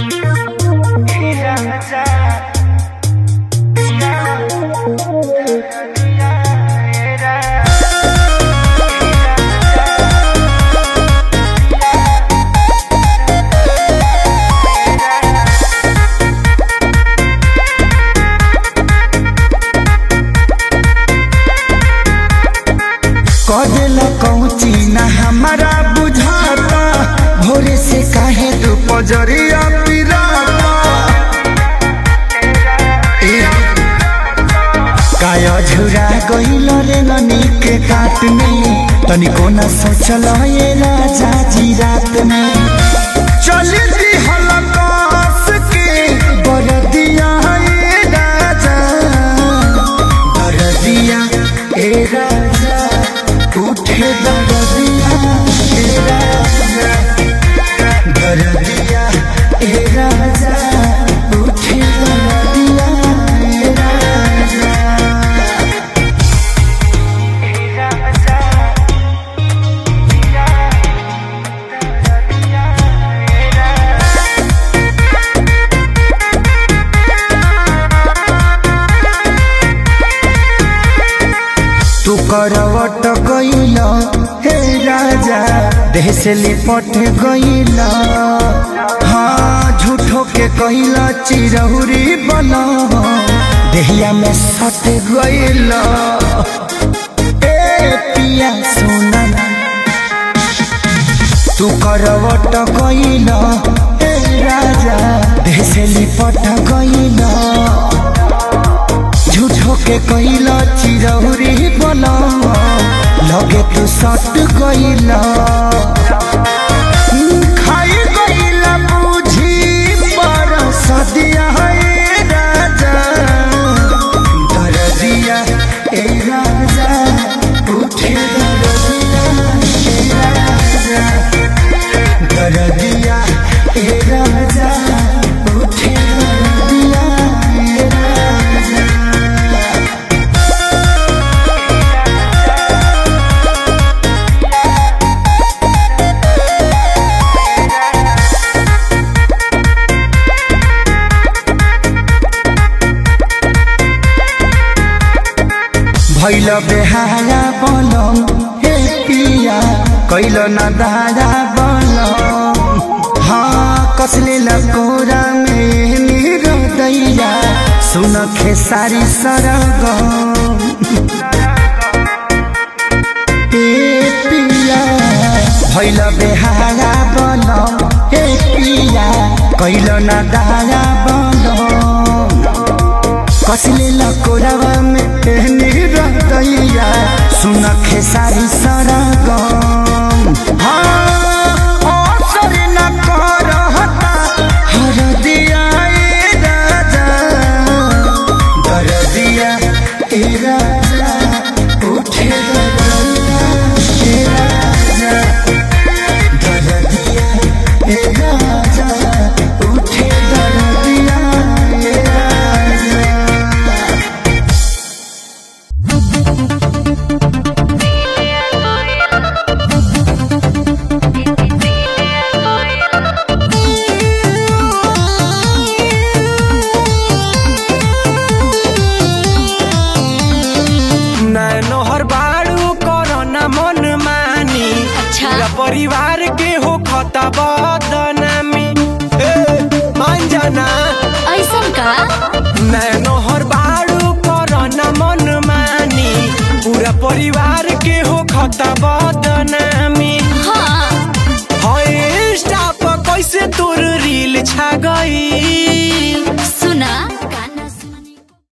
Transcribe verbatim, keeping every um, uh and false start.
कदेला कौची ना हमारा बुझाता भोरे से काहे तू पजरिया पिराता काया झुरा गइल रे ननी के काट में तनिको ना सोचल ये राजा जी रात में चली दी हलकास के बरदिया ए राजा बरदिया ए राजा उठे दरदिया ए राजा दरदिया ए राजा उठे दरदिया ए राजा तू करवट गइल हे राजा देह से लिपट गइल हाँ झूठो के कइल चिरहुरी बना देहिया में सट गइल ए पिया सोना तू करवट गइल हे राजा देह से लिपट गइल झूठो के कइल चिरहुरी बना लगे तू सट गइल खाई गइल बुझी पर सदिया है राजा दरदिया ए राजा उठे दरदिया ए राजा दरदिया ए राजा उठे दरदिया ए राजा भैल बेहाया बनम हे पिया कैल न दादा बनम हाँ कसले लकोरा में मेरो दैया सुन खेसारी सरगम हे पिया भैल बेहाया बनम हे पिया कैल न दादा बनम कसले लकोरावा में पहनी रहतैया सुन खेसारी सरगम हाँ असर न करहता हरदिया ए राजा दरदिया ए राजा उठे दरदिया ए राजा दरदिया ए राजा उठे दरदिया ए राजा परिवार के हो खता बदनामी मान जाना ऐसा का नहर बाड़ू करना मन मानी पूरा परिवार के हो खता बदनामी